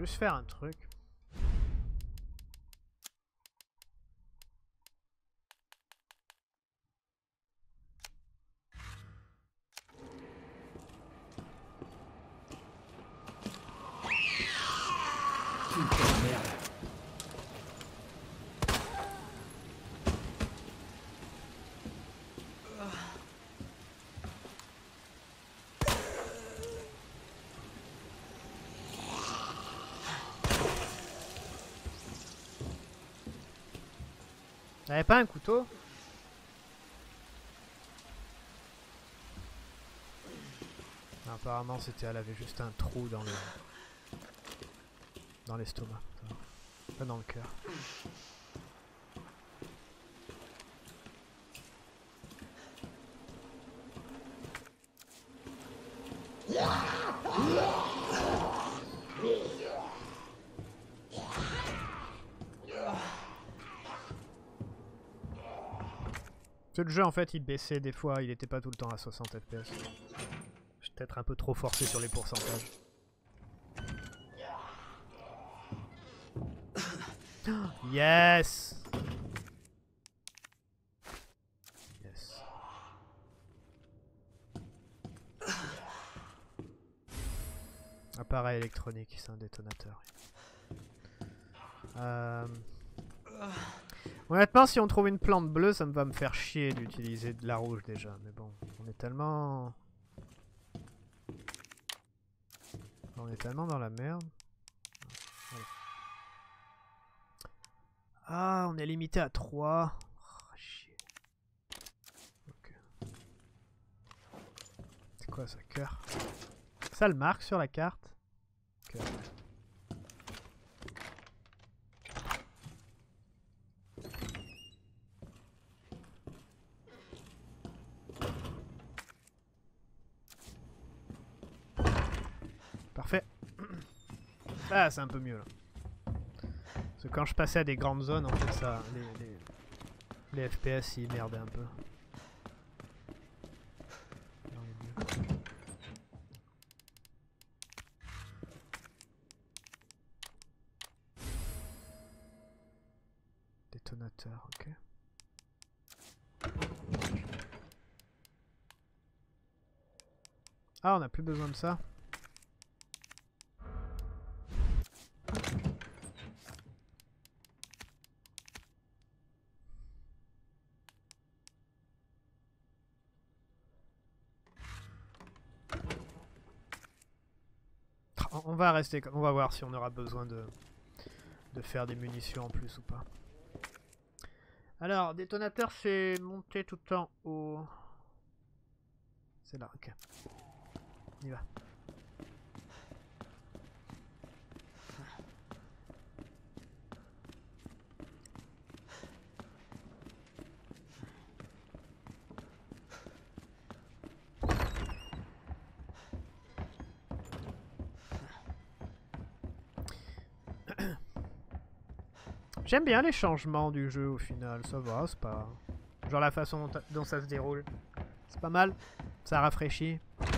juste faire un truc. Putain de merde. T'avais pas un couteau? Non, apparemment c'était, elle avait juste un trou dans l'estomac, pas dans le cœur. Le jeu en fait il baissait des fois, il était pas tout le temps à 60 FPS. J'ai peut-être un peu trop forcé sur les pourcentages. Yes! Yes. Appareil électronique, c'est un détonateur. Honnêtement, si on trouve une plante bleue, ça me va me faire chier d'utiliser de la rouge déjà. Mais bon, on est tellement... On est tellement dans la merde. Ouais. Ah, on est limité à 3. Oh, chier. Okay. C'est quoi ça, cœur? Ça le marque sur la carte? Cœur. Parfait. Ah, c'est un peu mieux là. Parce que quand je passais à des grandes zones, en fait, ça, les FPS ils merdaient un peu. Détonateur, ok. Ah, on n'a plus besoin de ça. On va rester comme... On va voir si on aura besoin de faire des munitions en plus ou pas. Alors, détonateur, c'est monter tout en haut. C'est là, ok. On y va. J'aime bien les changements du jeu au final, ça va, c'est pas... Genre la façon dont ça se déroule. C'est pas mal, ça rafraîchit.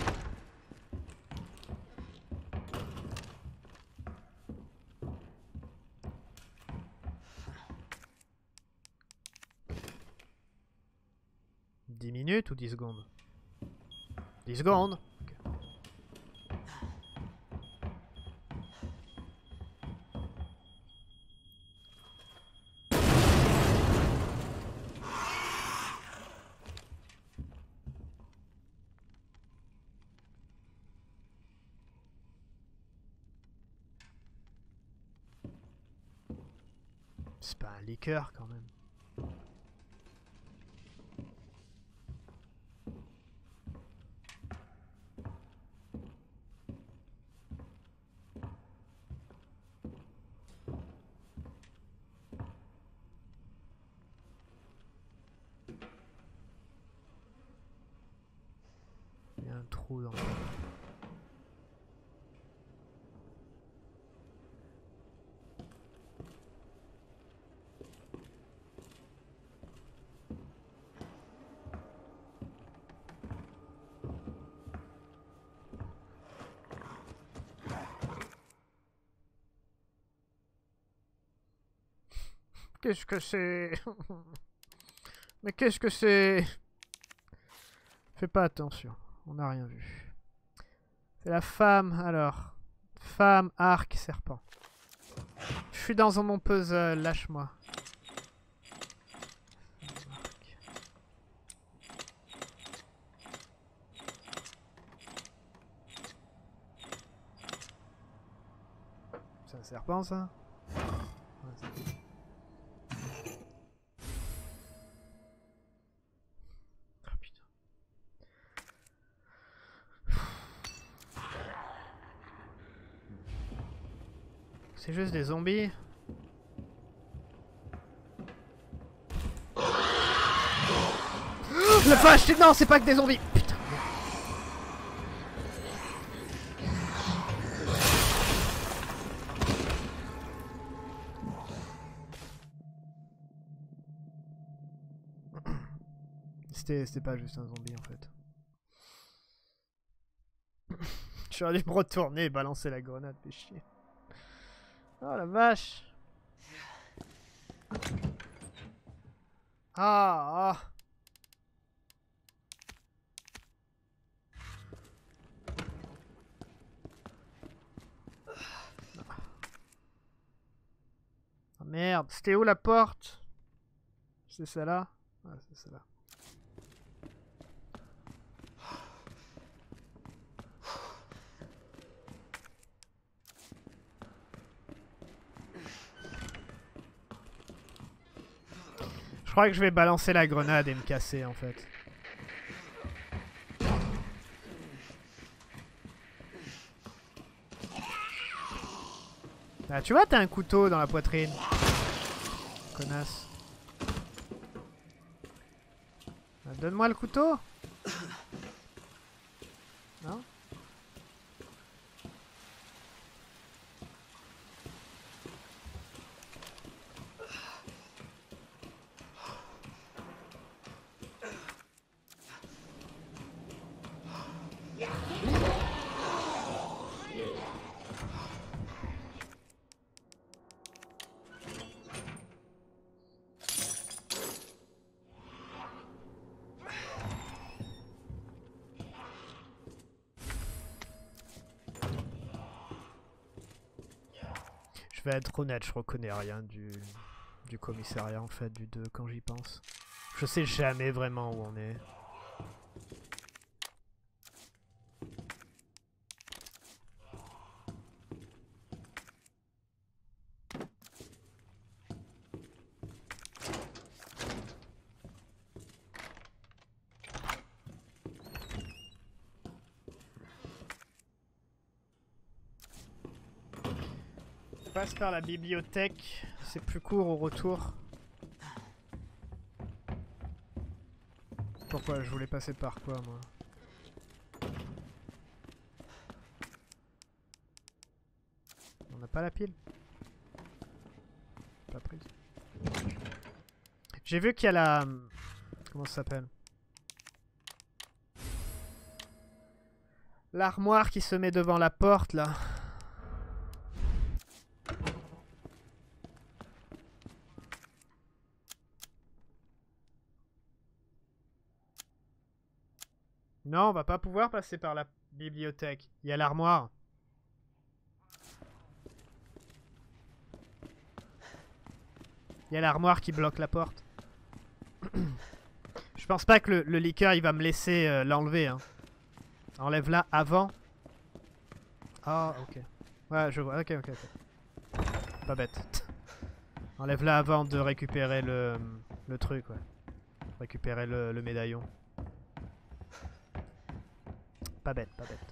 « 10 minutes ou 10 secondes? 10 secondes. Okay. C'est pas un liqueur quand même. Il y a un trou dans le... Qu'est-ce que c'est? Mais qu'est-ce que c'est? Fais pas attention, on n'a rien vu. C'est la femme, alors. Femme, arc, serpent. Je suis dans mon puzzle, lâche-moi. C'est un serpent, ça? Ouais, c'est... Oh, putain. C'est juste des zombies. La vache, non, c'est pas que des zombies. Putain. C'était pas juste un zombie en fait. J'aurais dû me retourner et balancer la grenade, fais chier. Oh la vache. Ah, ah. Ah merde, c'était où la porte? C'est celle-là? Ouais, c'est celle-là. Je crois que je vais balancer la grenade et me casser en fait. Ah, tu vois, t'as un couteau dans la poitrine. Connasse. Ah, donne-moi le couteau. Non? Je vais être honnête, je reconnais rien du commissariat en fait, du 2 quand j'y pense. Je sais jamais vraiment où on est. Passe par la bibliothèque, c'est plus court au retour. Pourquoi je voulais passer par quoi moi? On n'a pas la pile? Pas prise. J'ai vu qu'il y a la... Comment ça s'appelle? L'armoire qui se met devant la porte là. Non, on va pas pouvoir passer par la bibliothèque. Il y a l'armoire. Il y a l'armoire qui bloque la porte. Je pense pas que le liqueur il va me laisser l'enlever. Hein. Enlève-la avant. Ah, ok. Ouais, je vois. Ok, ok, ok. Pas bête. Enlève-la avant de récupérer le truc, ouais. Récupérer le médaillon. Pas bête, pas bête.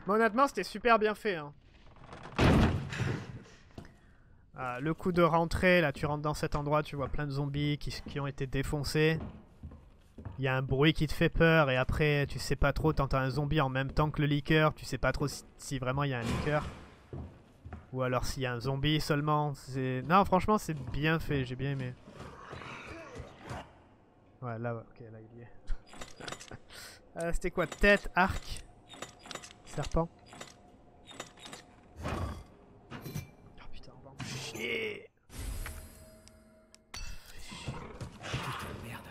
Mais honnêtement, c'était super bien fait. Hein. Le coup de rentrée, là, tu rentres dans cet endroit, tu vois plein de zombies qui ont été défoncés. Il y a un bruit qui te fait peur et après, tu sais pas trop, t'entends un zombie en même temps que le liqueur. Tu sais pas trop si vraiment il y a un liqueur. Ou alors s'il y a un zombie seulement. Non, franchement, c'est bien fait, j'ai bien aimé. Ouais, là, ok, là, il y est. C'était quoi? Tête, arc, serpent. Oh putain, on va en chier. Putain de merde.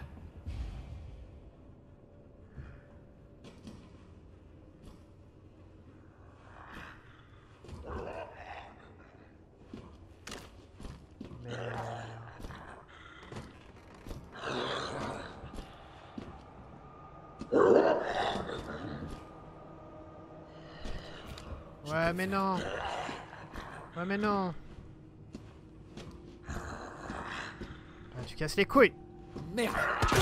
Ouais, mais non. Ouais, mais non. Ah, tu casses les couilles. Merde.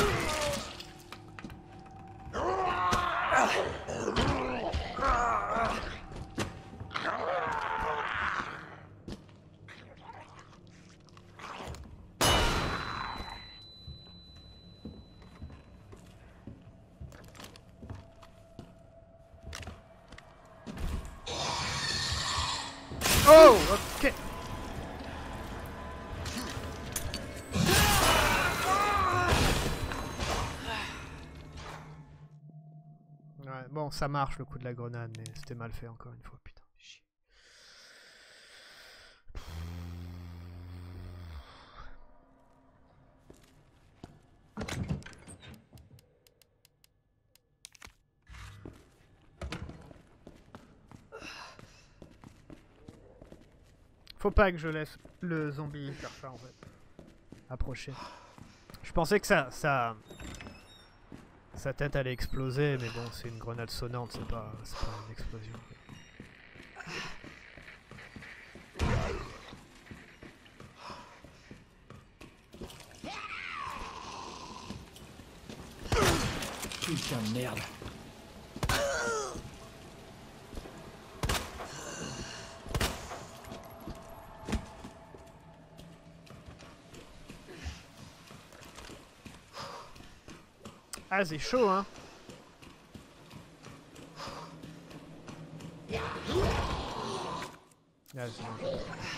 Oh, ok. Ouais, bon, ça marche le coup de la grenade, mais c'était mal fait encore une fois, putain. Chier. Faut pas que je laisse le zombie faire ça en fait. Approcher. Je pensais que sa tête allait exploser, mais bon, c'est une grenade sonnante, c'est pas une explosion. Putain de merde. Ah, c'est chaud, hein. Ah, c'est bon.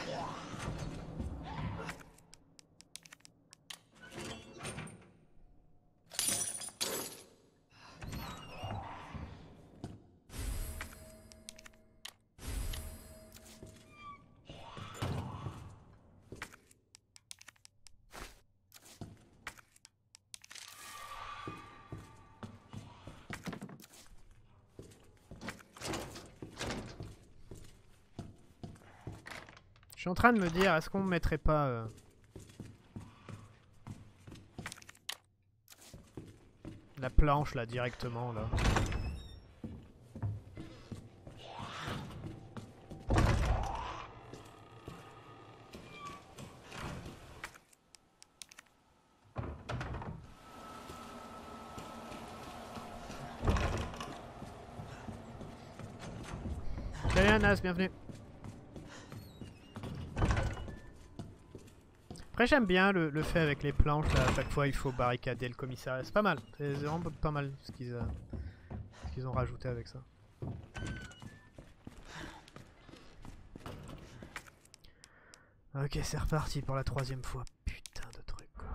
Je suis en train de me dire, est-ce qu'on mettrait pas la planche là directement là? Salut Anas, bienvenue. Après j'aime bien le fait avec les planches là, à chaque fois il faut barricader le commissariat, c'est pas mal, c'est vraiment pas mal ce qu'ils ont rajouté avec ça. Ok, c'est reparti pour la 3e fois, putain de truc quoi.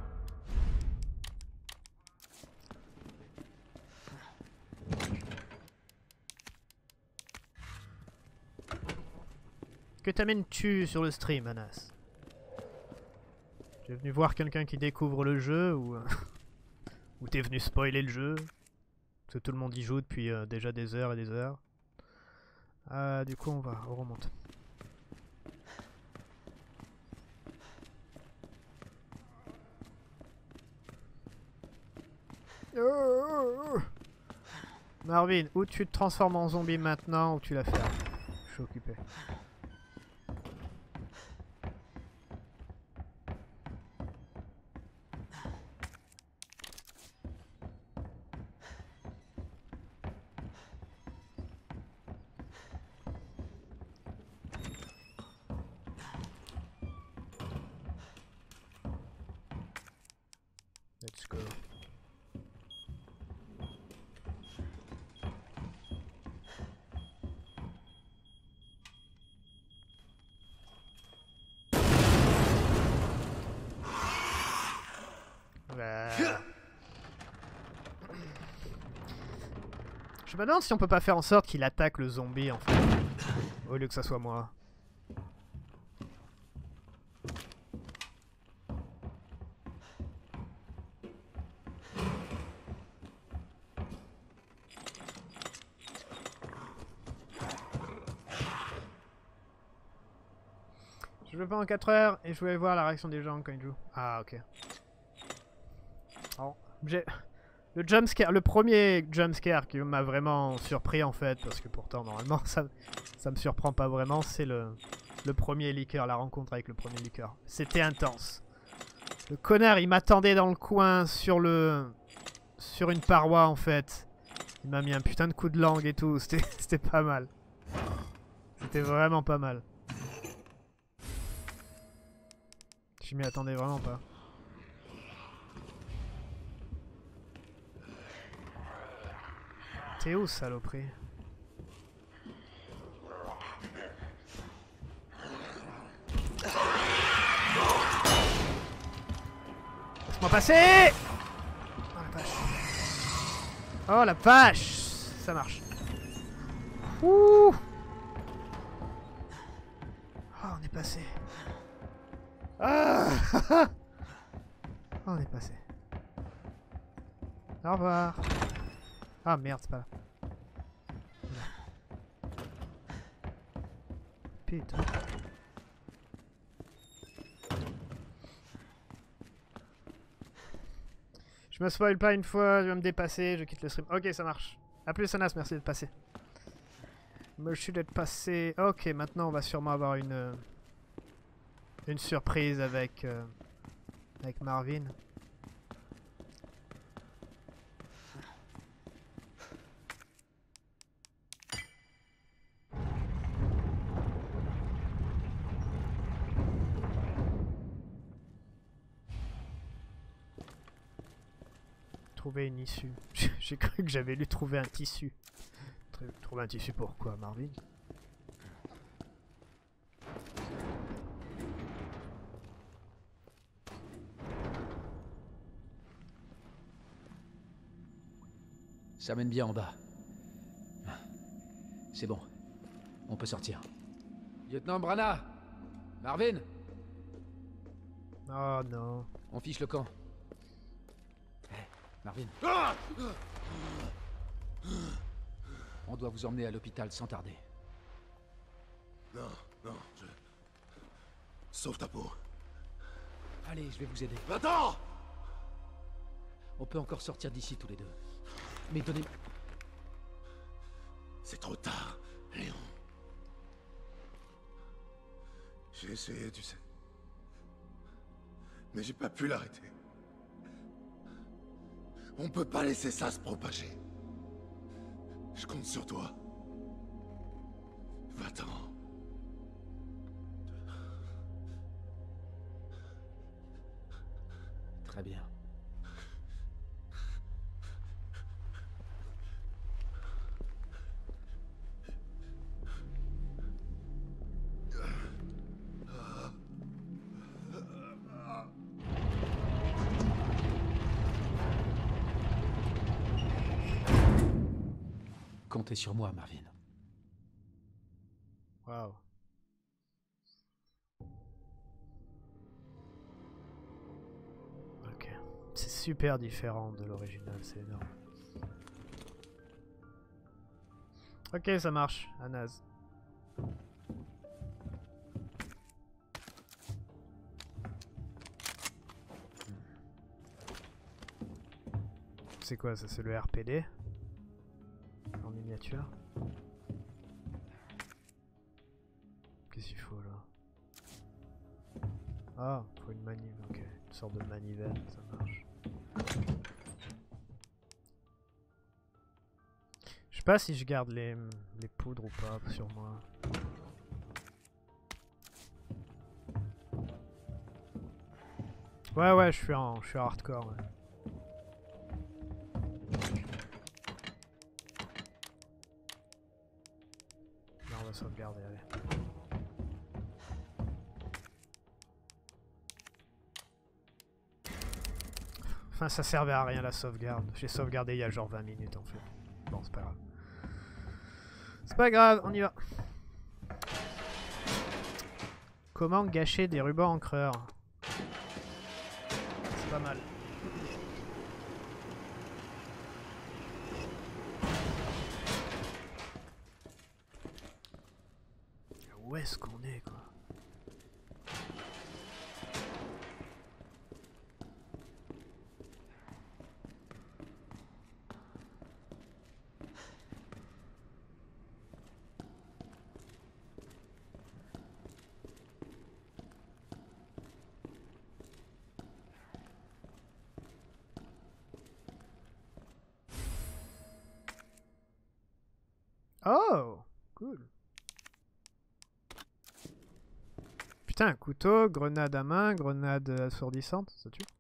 Que t'amènes-tu sur le stream Anas? Tu es venu voir quelqu'un qui découvre le jeu ou ou t'es venu spoiler le jeu? Parce que tout le monde y joue depuis déjà des heures et des heures. Du coup on remonte. Marvin, ou tu te transformes en zombie maintenant ou tu la fermes. Je suis occupé. Let's go. Je me demande si on peut pas faire en sorte qu'il attaque le zombie en fait, au lieu que ça soit moi. Je joue pas en 4 heures et je voulais voir la réaction des gens quand ils jouent. Ah ok. Alors, le jumpscare, le premier jumpscare qui m'a vraiment surpris en fait, parce que pourtant normalement ça me surprend pas vraiment, c'est le premier leaker, la rencontre avec le premier leaker. C'était intense. Le connard il m'attendait dans le coin sur une paroi en fait. Il m'a mis un putain de coup de langue et tout, c'était pas mal. C'était vraiment pas mal. Je m'y attendais vraiment pas. T'es où, saloperie? Laisse-moi passer! Oh la vache. Oh la vache! Ça marche. Ouh! Oh, on est passé. Ah! Oh, on est passé. Au revoir. Ah merde, c'est pas là. Putain. Je me spoil pas une fois, je vais me dépasser, je quitte le stream. Ok, ça marche. A plus Anas, merci d'être passé. Merci d'être passé. Ok, maintenant on va sûrement avoir une surprise avec Marvin. Trouver une issue. J'ai cru que j'avais lu trouver un tissu. Trouver un tissu pourquoi, Marvin? Ça mène bien en bas. C'est bon. On peut sortir. Lieutenant Brana! Marvin! Oh non. On fiche le camp. Hey, Marvin. On doit vous emmener à l'hôpital sans tarder. Non, non, sauve ta peau. Allez, je vais vous aider. Attends! On peut encore sortir d'ici tous les deux. Mais donnez... C'est trop tard, Léon. J'ai essayé, tu sais. Mais j'ai pas pu l'arrêter. On peut pas laisser ça se propager. Je compte sur toi. Va-t'en. Très bien. Comptez sur moi, Marvin. Waouh. Ok. C'est super différent de l'original, c'est énorme. Ok, ça marche, Anas. C'est quoi ça? C'est le RPD? En miniature? Qu'est-ce qu'il faut là? Ah, faut une manivelle, ok. Une sorte de manivelle, ça marche. Je sais pas si je garde les poudres ou pas sur moi. Ouais, je suis en hardcore, ouais. va sauvegarder, allez. Enfin, ça servait à rien la sauvegarde. J'ai sauvegardé il y a genre 20 minutes en fait. Bon, c'est pas grave. C'est pas grave, on y va. Comment gâcher des rubans encreurs? C'est pas mal. Où est-ce qu'on est, quoi? Oh, cool. Putain, un couteau, grenade à main, grenade assourdissante, ça tue.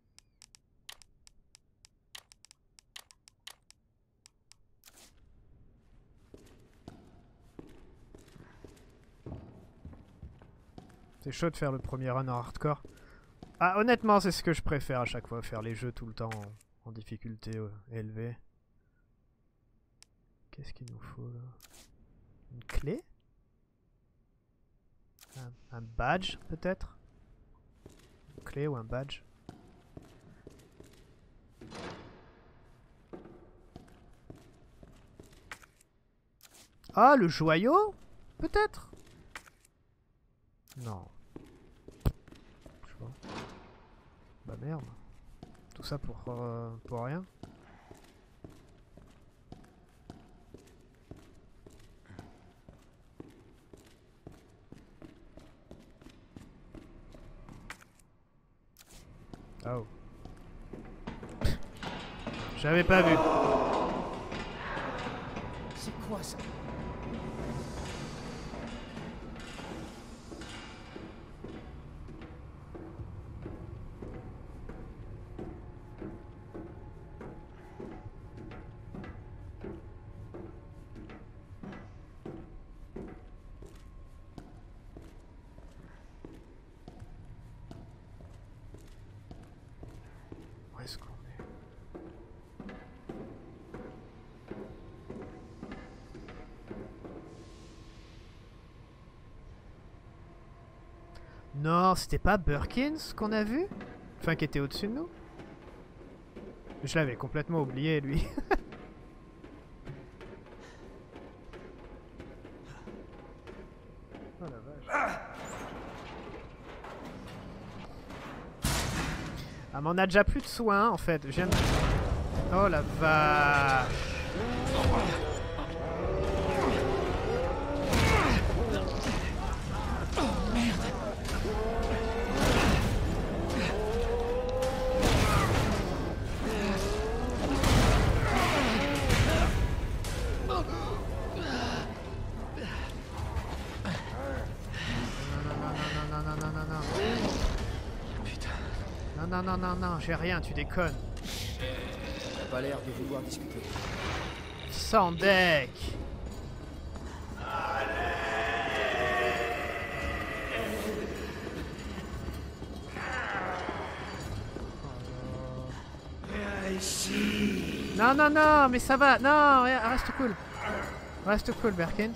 C'est chaud de faire le premier run en hardcore. Ah, honnêtement, c'est ce que je préfère à chaque fois, faire les jeux tout le temps en difficulté élevée. Qu'est-ce qu'il nous faut là? Une clé? Un badge peut-être? Une clé ou un badge? Ah, le joyau? Peut-être? Non. Je sais pas. Bah merde. Tout ça pour rien? Oh. J'avais pas vu. C'est quoi ça? Où est-ce qu'on est? Non, c'était pas Birkins qu'on a vu? Enfin, qui était au-dessus de nous? Je l'avais complètement oublié, lui. Oh la vache. Ah, mais on a déjà plus de soins, en fait. Je viens de... Oh la vache. Non, j'ai rien, tu déconnes. T'as pas l'air de vouloir discuter. Sans deck. Non, mais ça va. Non, reste cool. Reste cool, Birkins.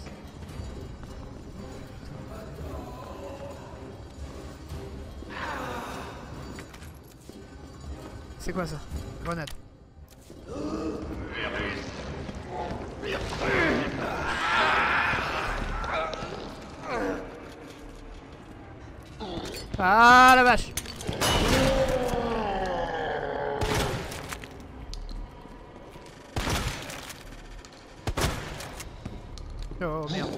C'est quoi ça? Grenade. Ah la vache! Oh merde.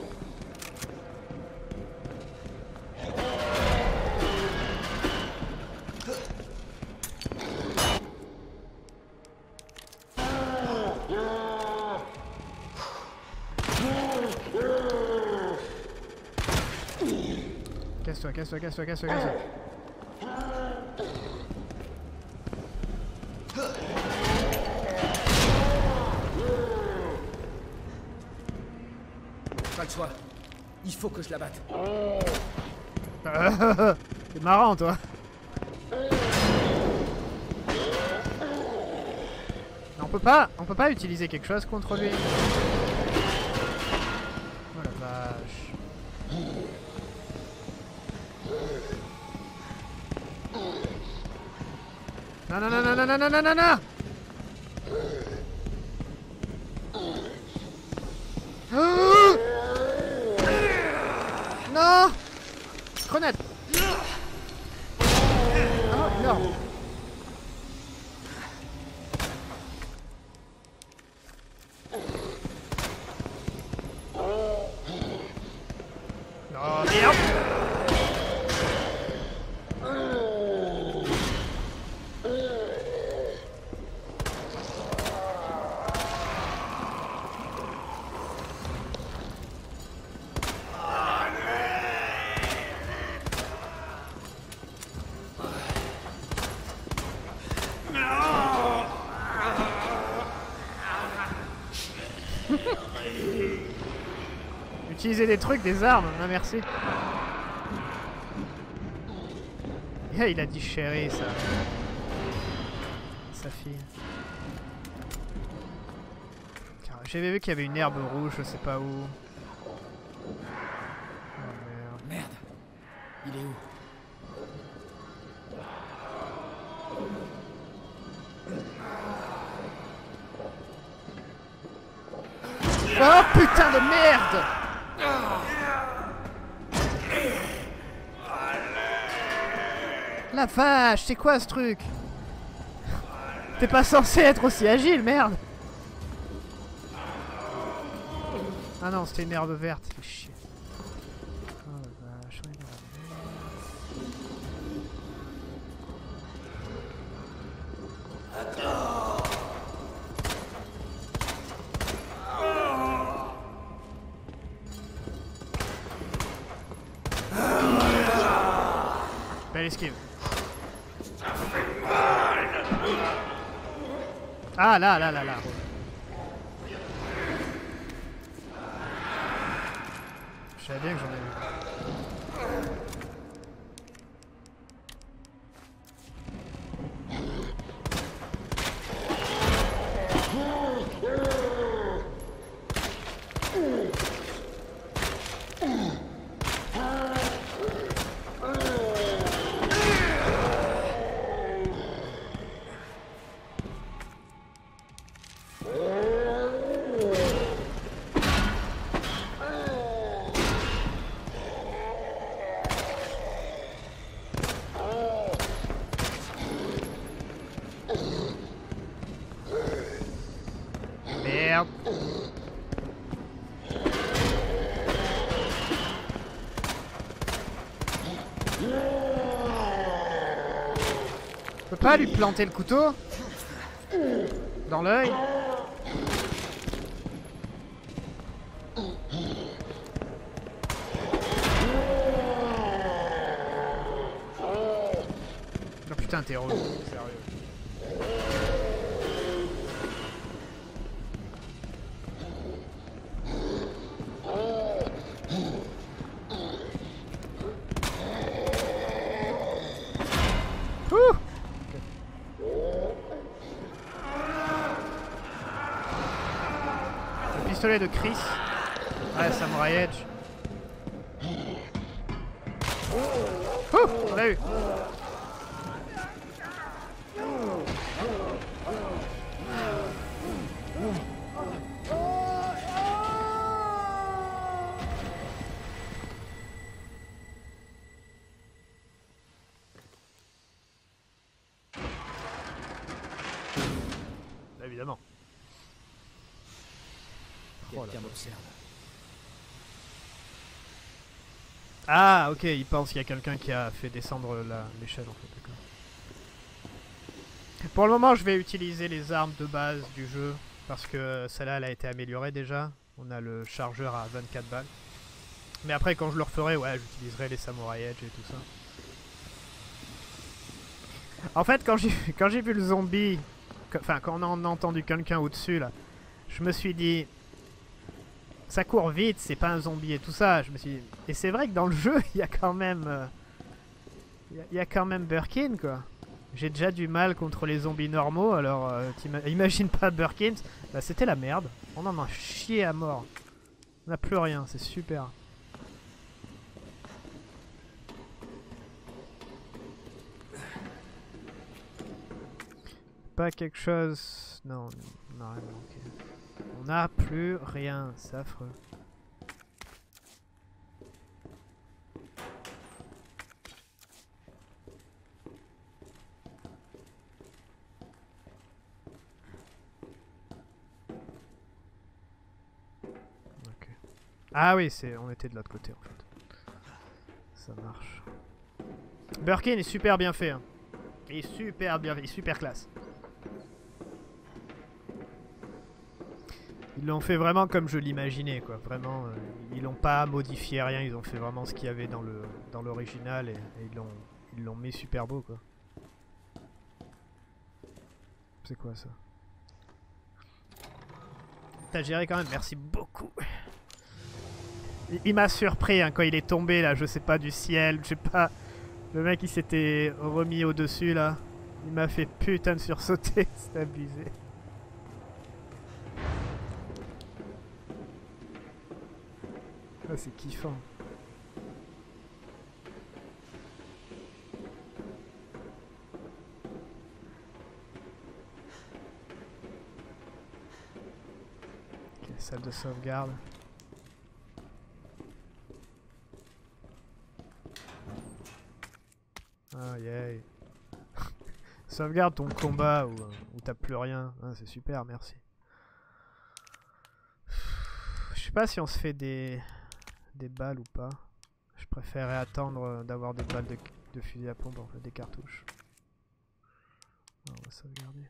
Casse-toi. Pas le choix. Il faut que je la batte. C'est marrant, toi. On peut pas utiliser quelque chose contre lui. Oh la vache. Non, non, non, non, non, non, non, non, non, non. Oh non. Grenade. Oh non. Oh merde. Utiliser des trucs, des armes, non merci. Yeah, il a dit chérie, ça. Sa fille. J'avais vu qu'il y avait une herbe rouge, je sais pas où. Oh merde. Merde. Il est où? Oh putain de merde! La vache, c'est quoi ce truc? T'es pas censé être aussi agile, merde! Ah non, c'était une herbe verte, fait chier. Oh la vache, ouais, belle esquive. Ah là, là, là, là. Je savais bien que j'en ai vu. Merde. Je peux pas lui planter le couteau dans l'œil? Oh putain, t'es relou, sérieux. Le pistolet de Chris. Ouais, Samurai Edge. On l'a eu. Évidemment. Quelqu'un m'observe. Ah, ok, il pense qu'il y a quelqu'un qui a fait descendre l'échelle en fait, d'accord. Pour le moment, je vais utiliser les armes de base du jeu parce que celle-là, elle a été améliorée déjà. On a le chargeur à 24 balles. Mais après, quand je le referai, ouais, j'utiliserai les Samurai Edge et tout ça. En fait, quand j'ai vu le zombie, enfin, quand on a entendu quelqu'un au-dessus, là, je me suis dit... ça court vite, c'est pas un zombie et tout ça. Je me suis... Et c'est vrai que dans le jeu, il y a quand même... il y a quand même Birkin, quoi. J'ai déjà du mal contre les zombies normaux, alors imagine pas Birkin. Bah, c'était la merde. On en a chié à mort. On n'a plus rien, c'est super. Pas quelque chose... Non, on n'a rien manqué. On n'a plus rien, c'est affreux. Ok. Ah oui, on était de l'autre côté en fait. Ça marche. Birkin est super bien fait. Hein. Il est super bien fait, il est super classe. Ils l'ont fait vraiment comme je l'imaginais, quoi. Vraiment, ils l'ont pas modifié rien, ils ont fait vraiment ce qu'il y avait dans l'original et ils l'ont mis super beau, quoi. C'est quoi ça? T'as géré quand même, merci beaucoup. Il m'a surpris hein, quand il est tombé là, je sais pas, du ciel, je sais pas. Le mec il s'était remis au-dessus là. Il m'a fait putain de sursauter, c'est abusé. Ah, c'est kiffant. Ok, salle de sauvegarde. Ah yeah. Sauvegarde ton combat où t'as plus rien. Ah, c'est super, merci. Je sais pas si on se fait des balles ou pas. Je préférais attendre d'avoir des balles de fusil à pompe, en fait, des cartouches. On va sauvegarder.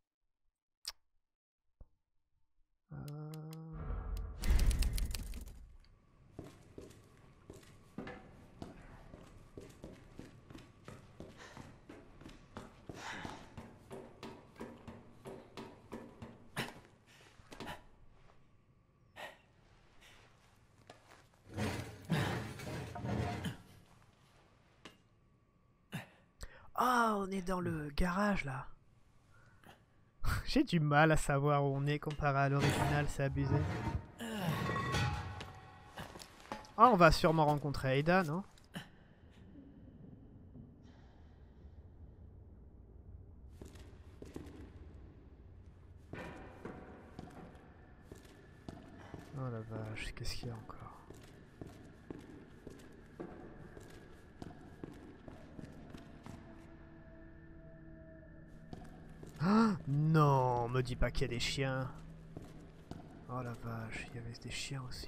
Oh, on est dans le garage là. J'ai du mal à savoir où on est comparé à l'original, c'est abusé. Ah, on va sûrement rencontrer Ada, non? Oh la vache, qu'est-ce qu'il y a encore? Ah, non, me dis pas qu'il y a des chiens. Oh la vache, il y avait des chiens aussi.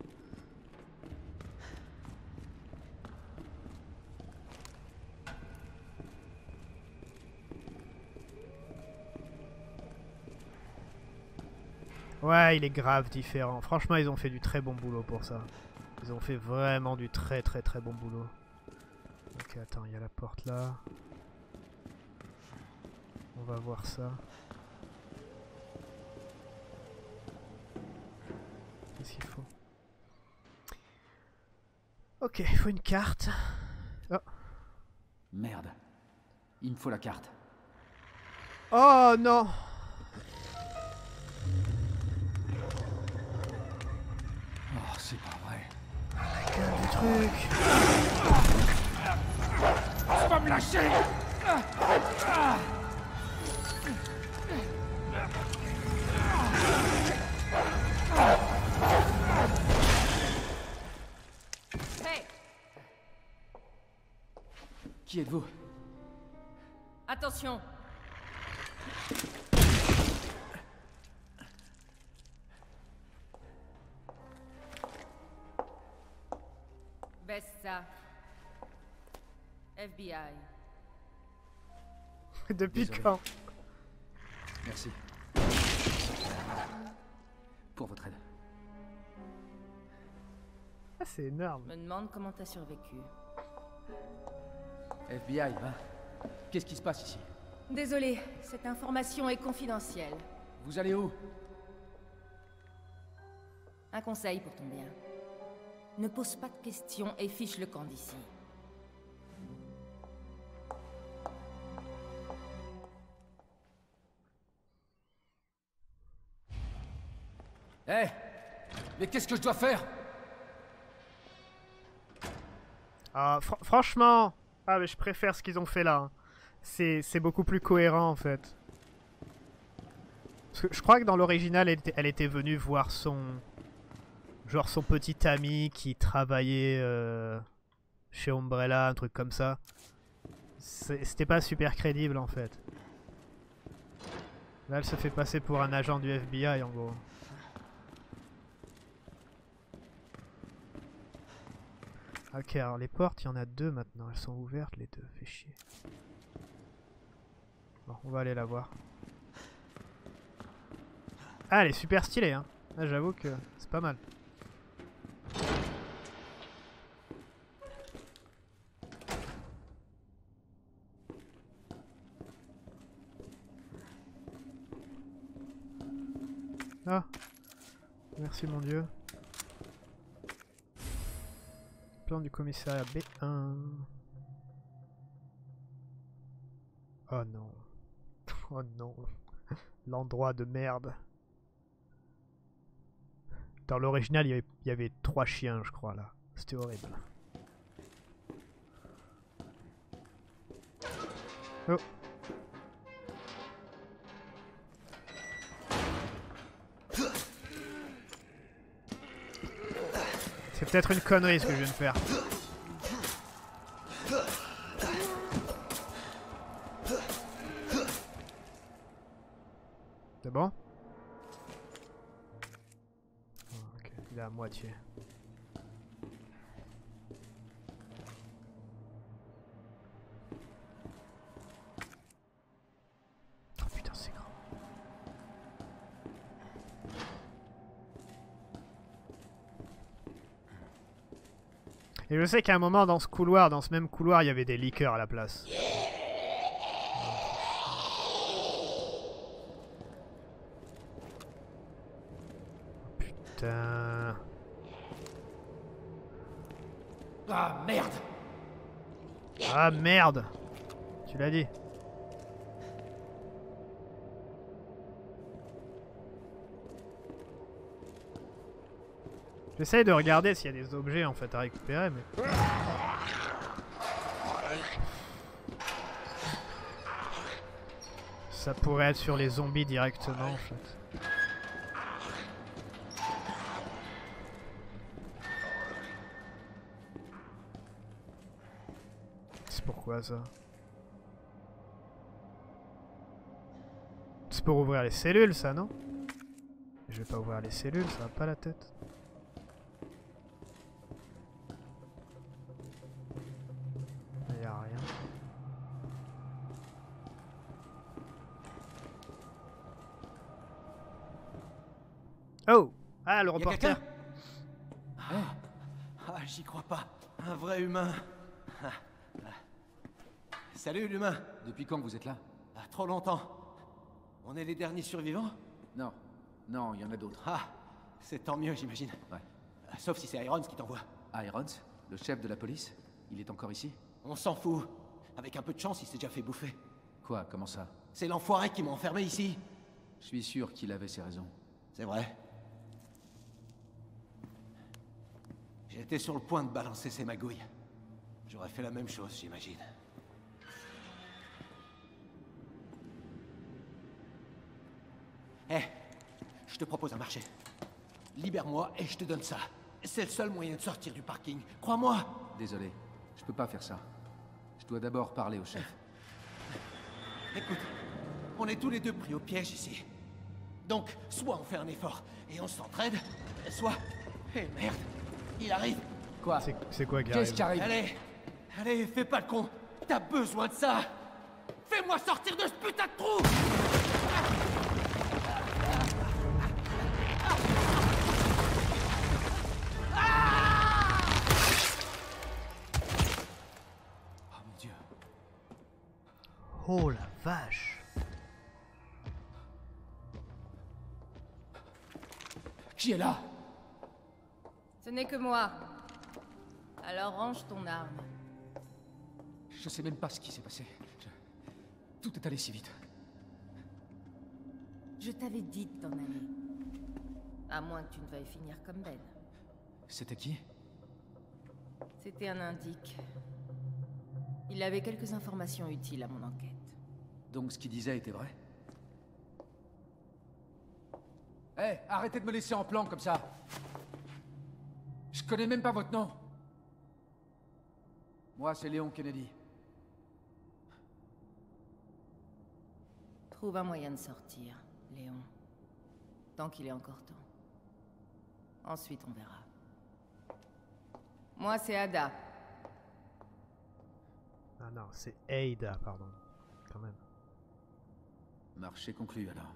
Ouais, il est grave différent. Franchement, ils ont fait du très bon boulot pour ça. Ils ont fait vraiment du très bon boulot. Ok, attends, il y a la porte là. On va voir ça. Qu'est-ce qu'il faut? Ok, il faut une carte. Oh. Merde. Il me faut la carte. Oh non! Oh, c'est pas vrai. La gueule du truc! Tu vas me lâcher! Hey! Qui êtes-vous? Attention! Baisse ça. FBI. Depuis Désolé. quand? Merci. Pour votre aide. Ah, c'est énorme. Me demande comment t'as survécu. FBI, hein? Qu'est-ce qui se passe ici? Désolé, cette information est confidentielle. Vous allez où? Un conseil pour ton bien. Ne pose pas de questions et fiche le camp d'ici. Hé! Mais qu'est-ce que je dois faire? Ah, franchement, ah mais je préfère ce qu'ils ont fait là. Hein. C'est beaucoup plus cohérent en fait. Parce que je crois que dans l'original, elle était venue voir son... Genre son petit ami qui travaillait chez Umbrella, un truc comme ça. C'était pas super crédible en fait. Là, elle se fait passer pour un agent du FBI en gros. Ok, alors les portes, il y en a deux maintenant. Elles sont ouvertes les deux, fait chier. Bon, on va aller la voir. Ah, elle est super stylée, hein. Là, j'avoue que c'est pas mal. Ah, merci mon dieu. Plan du commissariat B1. Oh non. Oh non. L'endroit de merde. Dans l'original, il y avait 3 chiens, je crois, là. C'était horrible. Oh. C'est peut-être une connerie ce que je viens de faire. C'est bon? Oh, ok, il est à moitié. Oh putain, c'est grand. Et je sais qu'à un moment dans ce couloir, dans ce même couloir, il y avait des liqueurs à la place. Putain. Ah merde! Ah merde! Tu l'as dit. J'essaye de regarder s'il y a des objets en fait à récupérer, mais... Ça pourrait être sur les zombies directement en fait. C'est pourquoi ça? C'est pour ouvrir les cellules ça, non? Je vais pas ouvrir les cellules, ça va pas la tête. Y a rien. Oh! Ah, le reporter! Ah, j'y crois pas. Un vrai humain. Salut l'humain. Depuis quand vous êtes là? Trop longtemps. On est les derniers survivants? Non. Non, il y en a d'autres. Ah, c'est tant mieux, j'imagine. Ouais. Sauf si c'est Irons qui t'envoie. Irons, le chef de la police, il est encore ici? On s'en fout. Avec un peu de chance, il s'est déjà fait bouffer. Quoi, comment ça? C'est l'enfoiré qui m'a enfermé ici. Je suis sûr qu'il avait ses raisons. C'est vrai. J'étais sur le point de balancer ses magouilles. J'aurais fait la même chose, j'imagine. Hé, je te propose un marché. Libère-moi et je te donne ça. C'est le seul moyen de sortir du parking. Crois-moi. Désolé, je peux pas faire ça. Je dois d'abord parler au chef. Écoute, on est tous les deux pris au piège ici. Donc, soit on fait un effort et on s'entraide, soit... Eh merde, il arrive. Quoi? C'est quoi qui Qu'est-ce qui arrive? arrive? Allez, fais pas le con. T'as besoin de ça. Fais-moi sortir de ce putain de trou. Oh mon dieu. Oh la vache! Qui est là? n'est que moi. Alors range ton arme. Je sais même pas ce qui s'est passé. Tout est allé si vite. Je t'avais dit de t'en aller. À moins que tu ne veuilles finir comme Ben. C'était qui? C'était un indique. Il avait quelques informations utiles à mon enquête. Donc ce qu'il disait était vrai? Hé, arrêtez de me laisser en plan comme ça. Je connais même pas votre nom. Moi, c'est Léon Kennedy. Trouve un moyen de sortir, Léon. Tant qu'il est encore temps. Ensuite, on verra. Moi, c'est Ada. Ah non, c'est Ada, pardon. Quand même. Marché conclu alors.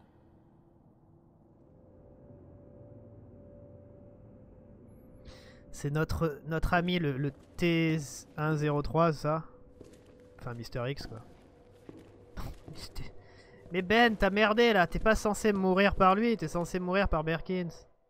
C'est notre ami le T103, ça. Enfin, Mister X, quoi. Mais Ben, t'as merdé là, t'es pas censé mourir par lui, t'es censé mourir par Birkins.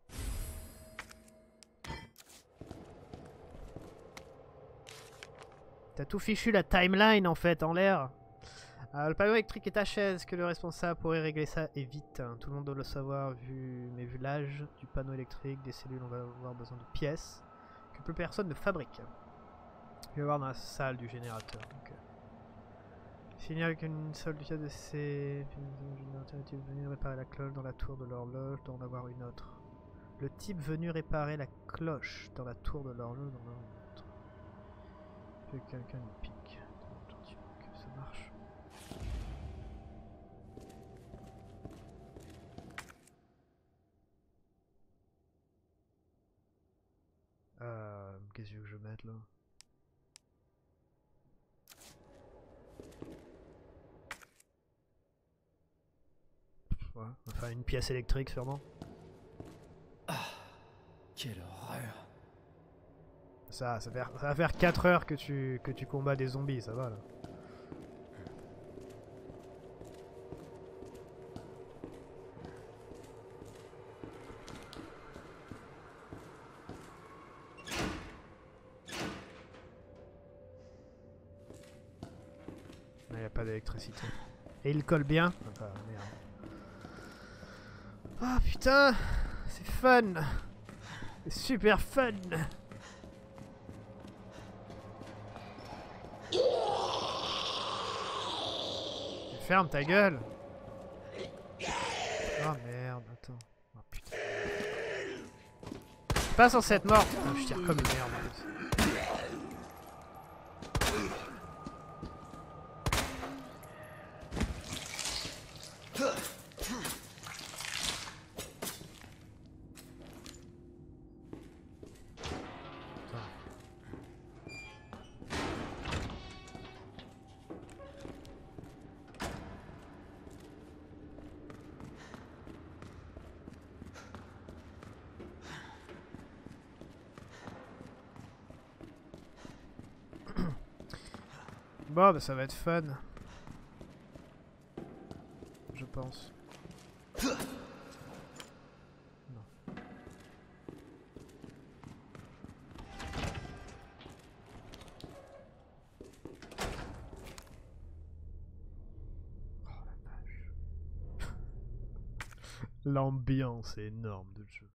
T'as tout fichu la timeline en fait, en l'air. Le panneau électrique est HS, est-ce que le responsable pourrait régler ça et vite? Tout le monde doit le savoir, mais vu l'âge du panneau électrique, des cellules, on va avoir besoin de pièces que plus personne ne fabrique. Je vais voir dans la salle du générateur. Donc, signale qu'une seule pièce de ces générateurs est venu réparer la cloche dans la tour de l'horloge, doit en avoir une autre. Le type venu réparer la cloche dans la tour de l'horloge, doit en avoir une autre. Que quelqu'un nous pique. Que ça marche. Qu'est-ce que je vais mettre là? Ouais, enfin une pièce électrique sûrement. Ah, quelle horreur. Ça va faire 4 heures que tu combats des zombies, ça va là. Il n'y a pas d'électricité. Et il colle bien. Ah merde. Ah putain, c'est fun. C'est super fun. Ferme ta gueule. Oh merde, attends. Oh putain. Pas censé être mort. Oh, je tire comme une merde en plus. Bon, bah ça va être fun. Je pense. Non. Oh la vache. L'ambiance est énorme de jeu.